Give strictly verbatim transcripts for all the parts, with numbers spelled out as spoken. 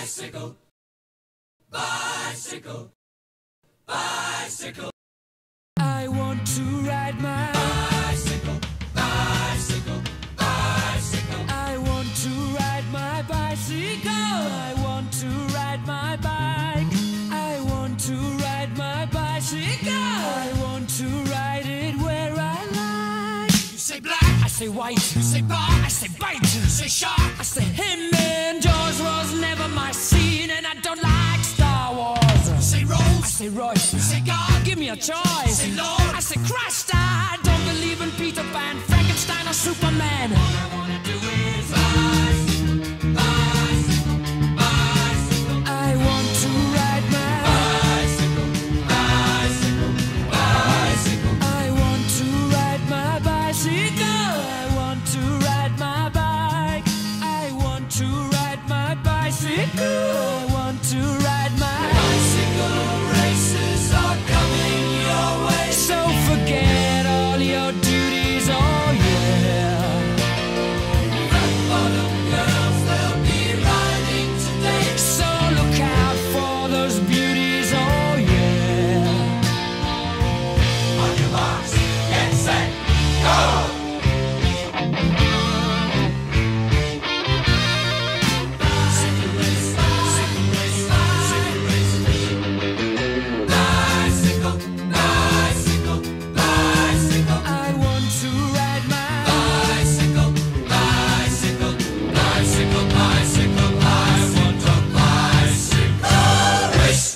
Bicycle, bicycle, bicycle. I want to ride my bicycle, bicycle, bicycle. I want to ride my bicycle. I want to ride my bike. I want to ride my bicycle. I want to ride it where I like. You say black, I say white. you say bar, I say bite. you say shark, I say him and Jaws was never my scene, and I don't like Star Wars. you say I Rose, say Royce. you say God, Give me a choice. say Lord. I say Christ. I don't believe in Peter Pan, Frankenstein, or Superman. All I wanna do is bicycle, bicycle, bicycle. I want to ride my Bicycle, bicycle, bicycle. I want to ride my bicycle. I want to ride my bike. I want to ride my bicycle. I want to ride my Bicycle races are coming your way. So forget all your duties, oh yeah. Red bottom girls, they'll be riding today. So look out for those beauties, oh yeah. On your marks, get set, go! Bicycle race, bicycle race, bicycle race. Bicycle, bicycle, bicycle. I want to ride my Bicycle, bicycle, bicycle, bicycle. I want a bicycle race.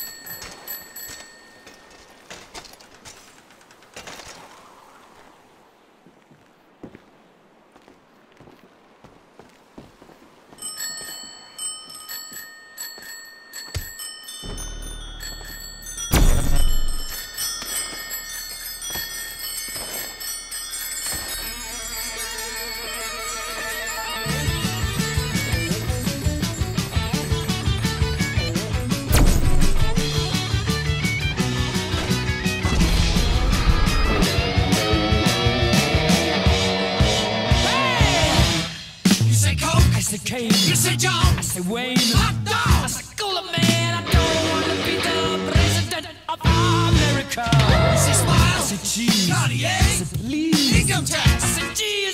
You say Coke, I say Kane. you say John, I say Wayne. hot I dog. say cooler man. I don't want to be the president of America. You say I Smile, say cheese. Cartier, I say please. income I tax. say G